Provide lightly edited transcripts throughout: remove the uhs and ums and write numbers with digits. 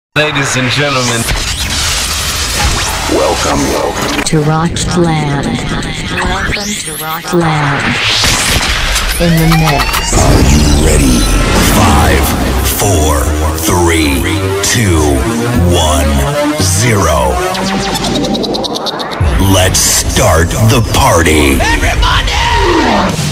Ladies and gentlemen, welcome to Rockland. Welcome to Rockland. In the mix. Are you ready? 5, 4, 3, 2, 1, 0. Let's start the party. Everybody!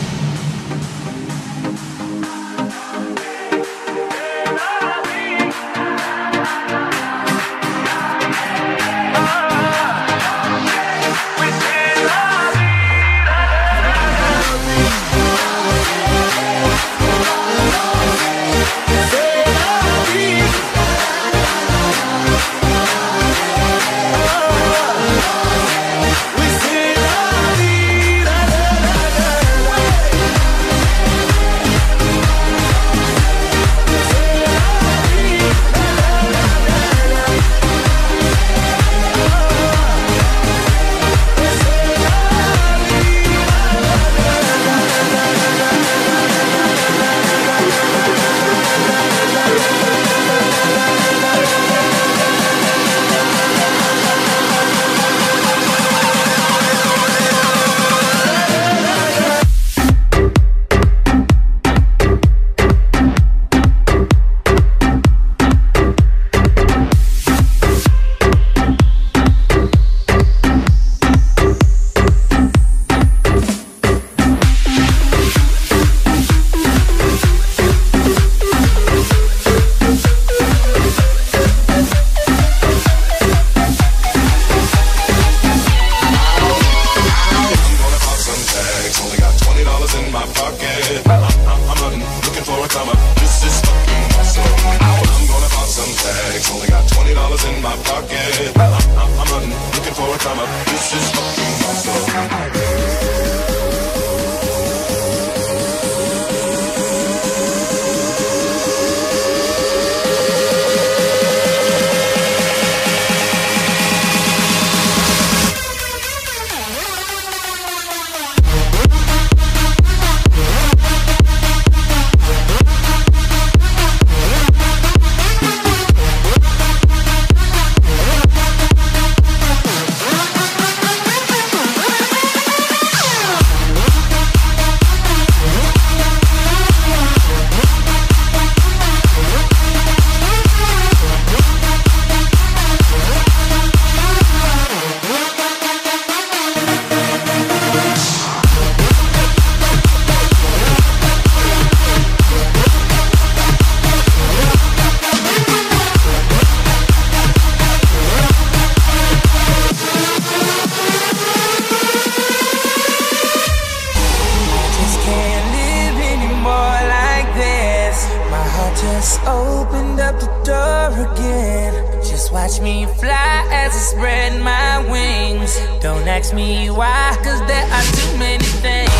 Just opened up the door again. Just watch me fly as I spread my wings. Don't ask me why, cause there are too many things.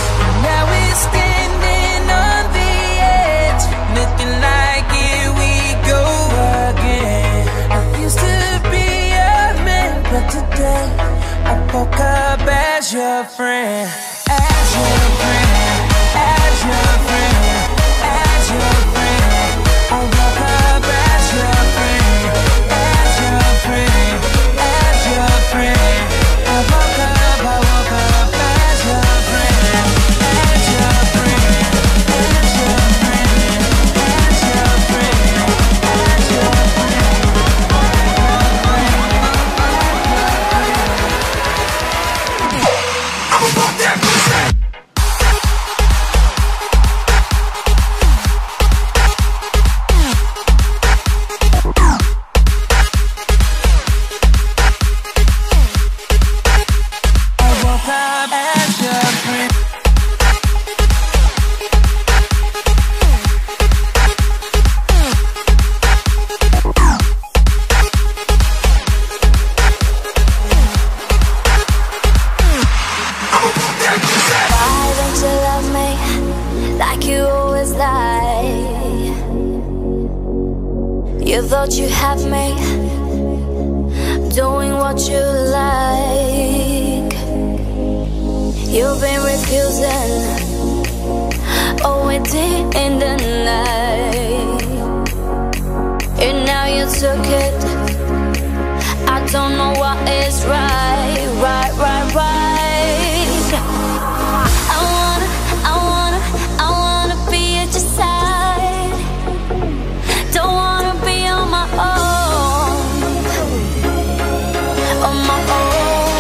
Now we're standing on the edge, looking like here we go again. I used to be a man, but today I woke up as your friend. As your friend, as your friend, as your friend. I woke up as your friend, as your friend, as your friend. I woke up as your friend, as your friend, as your friend, as your friend, as your I'm about that percent. You thought you had me doing what you like. You've been refusing, oh, waiting in the night. And now you're took it. I don't know what is right, right, right, right. I wanna be at your side. Don't wanna be on my own, on my own.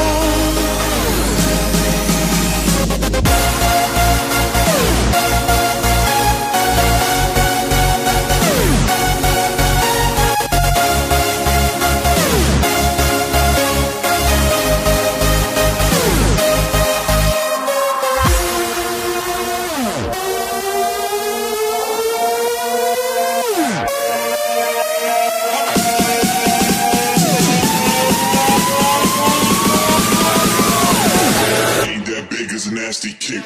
Nasty kick.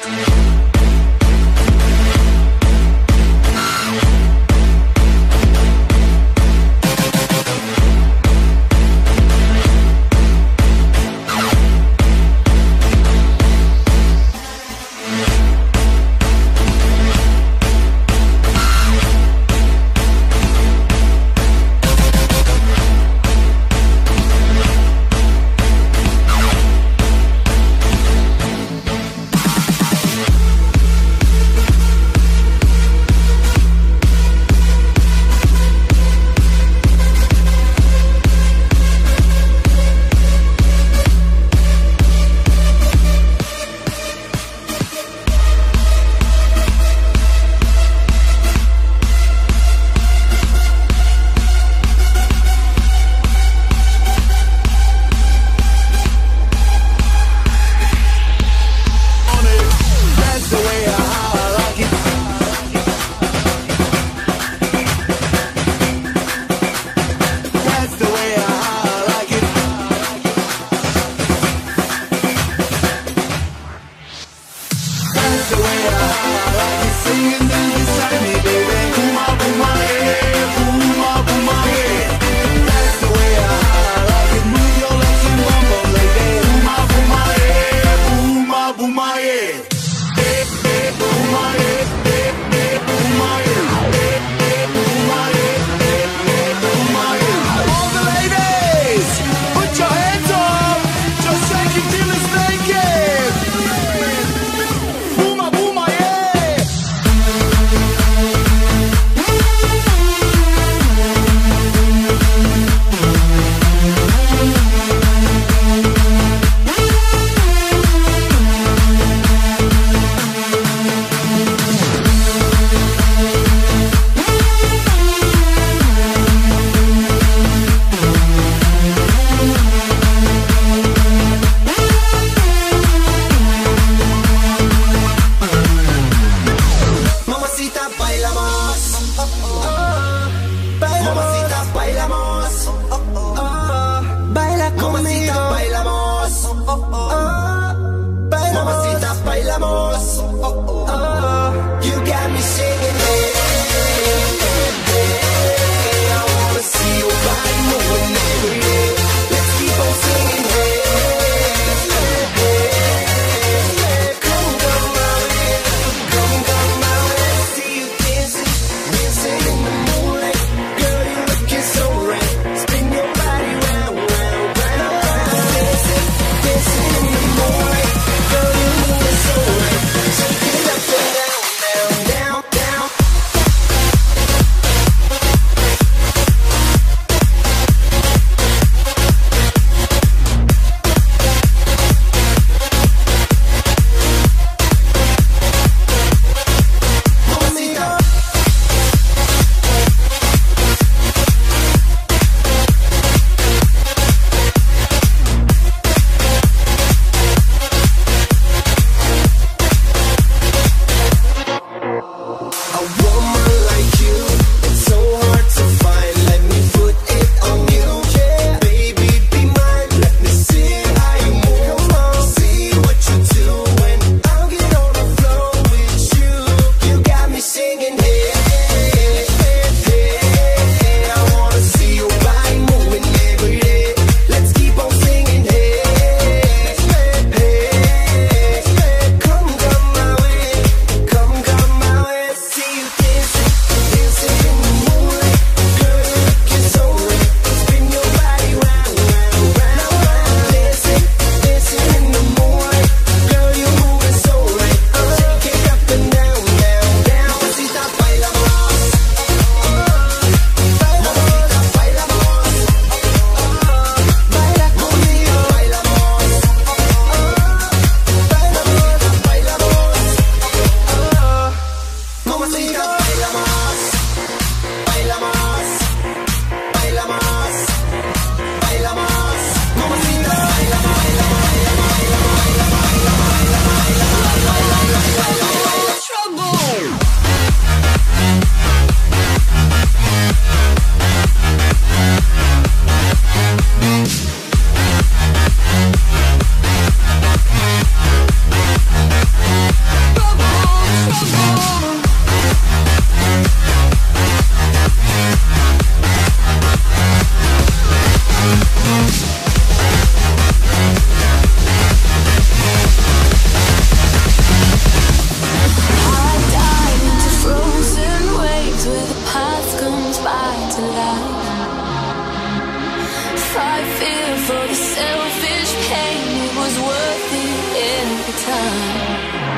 I fear for the selfish pain, it was worth it every time.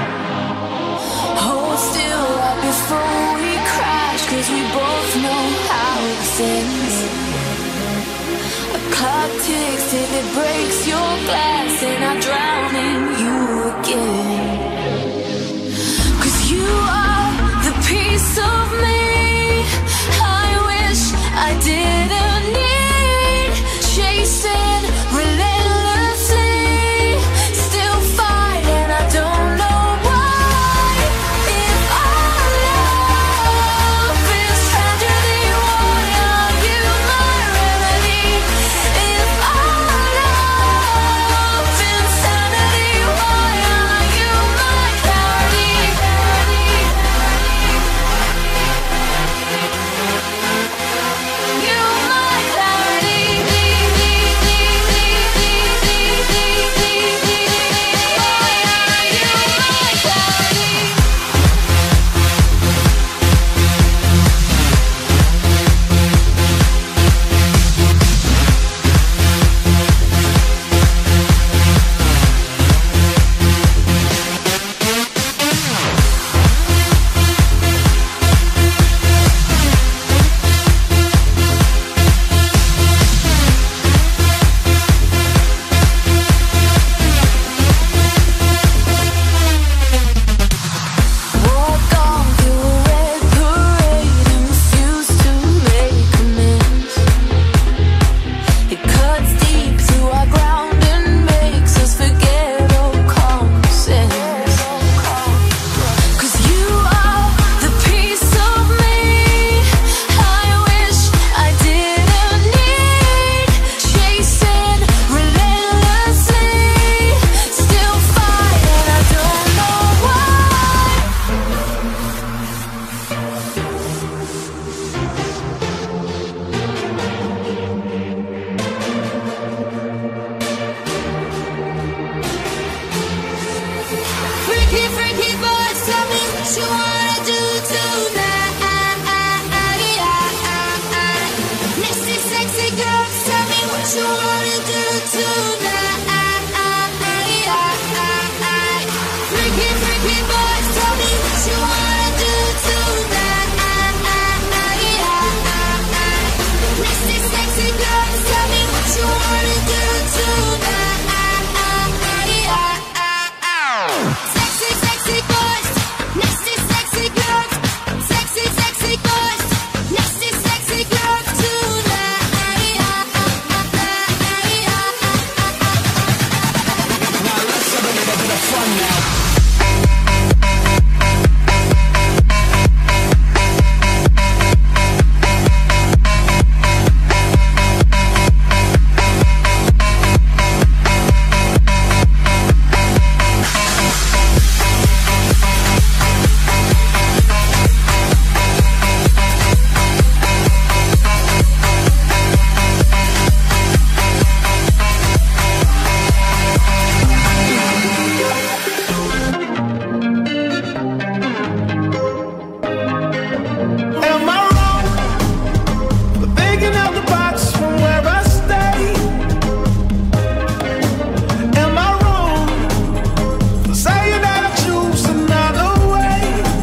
Hold still right before we crash, 'cause we both know how this ends. A clock ticks till it breaks your glass, and I drown in you again. 'Cause you are the piece of me I wish I didn't need. Chasing relentlessly, still fight, and I don't know why. If our love is tragedy, why are you my remedy? If our love is insanity, why are you my clarity? You my clarity. Why are you my clarity? Walk on through a red parade and refuse to make amends. It cuts deep through our ground and makes us forget all common sense. 'Cause you are the piece of me I wish I didn't need. Chasing relentlessly, still fight, and I don't know why. Freaky, freaky boys, tell me what you wanna do tonight. Nasty, sexy girls, tell me what you wanna do tonight. Freaky, freaky boys, tell me what you wanna do tonight. Nasty, sexy girls, tell me what you wanna do tonight. Sexy, sexy boys, nasty, sexy girls. Sexy, sexy boys, nasty, sexy girls tonight. Now let's have a little bit of fun now. Am I wrong for thinking out the box from where I stay? Am I wrong for saying that I choose another way?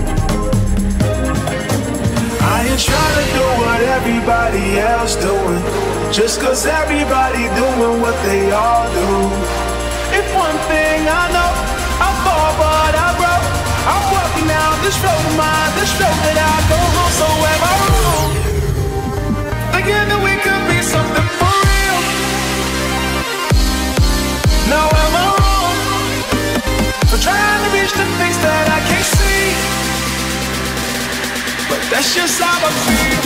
I ain't trying to do what everybody else doing, just 'cause everybody doing what they all do. If one thing I know, I fall but I grow. I'm walking down this road of mine, this road that I go on. So am I wrong thinking that we could be something for real? No, am I wrong for trying to reach the things that I can't see? But that's just how I feel.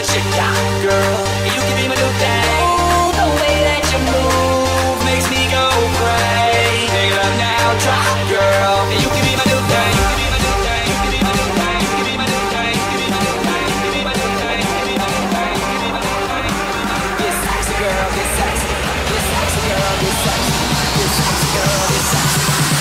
what you got, girl. You can be my new thing. Ooh, the way that you move makes me go crazy. Take it up now, drop, girl. You can be my new thing. You can be my new thing. You can be my new thing. You can be my new thing. You can be my new thing. You can be my new thing. You can be my new thing. You can be my new thing. Get sexy, girl. Get sexy. Get sexy, girl. Get sexy. Get sexy, girl. Get sexy.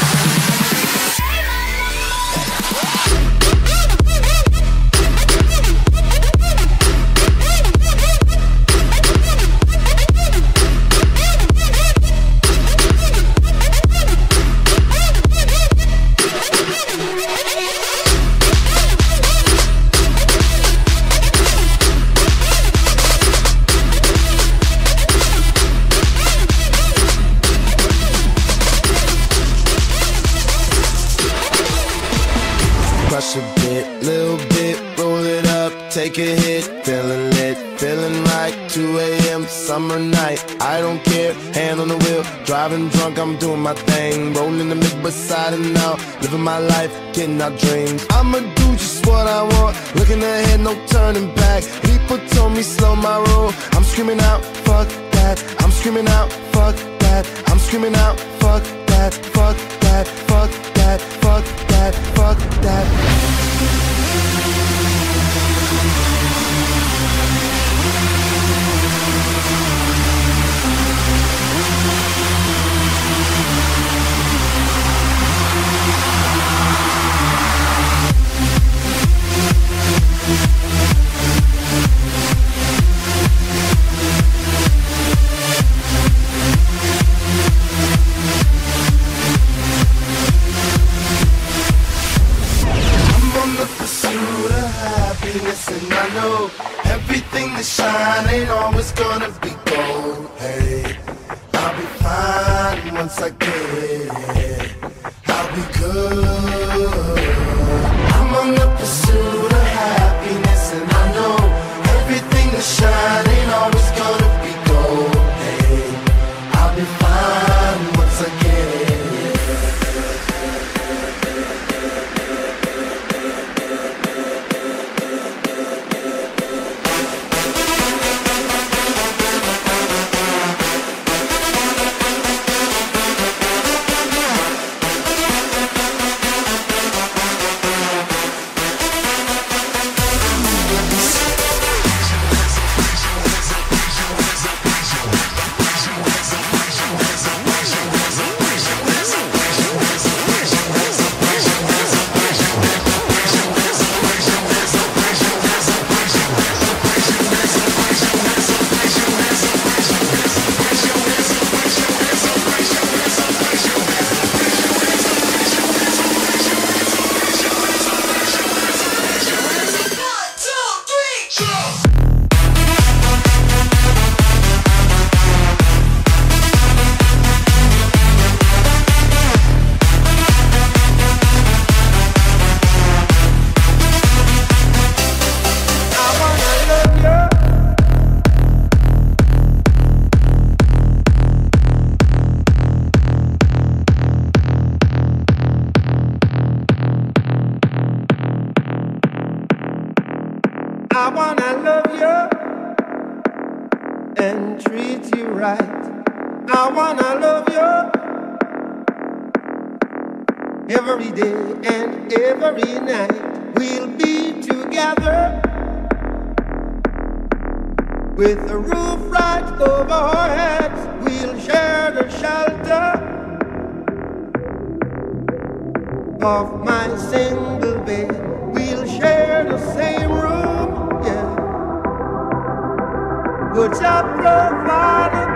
Crush a bit, little bit, roll it up, take a hit, feeling lit, feeling right, 2 a.m. summer night, I don't care, hand on the wheel, driving drunk, I'm doing my thing, rolling the mid beside and out, living my life, getting our dreams, I'ma do just what I want, looking ahead, no turning back, people told me slow my roll, I'm screaming out, fuck that, I'm screaming out, fuck that, I'm screaming out, fuck that, fuck that, fuck that, fuck that, fuck that. And I know everything that shine ain't always gonna be gold. Hey, I'll be fine once I get it. I'll be good. I'm on the pursuit of happiness, and I know everything that shine ain't always gonna be gold. Hey, I'll be fine once I get it. I wanna love you and treat you right. I wanna love you every day and every night. We'll be together with a roof right over our heads. We'll share the shelter of my single bed. We'll share the same room. Would you provide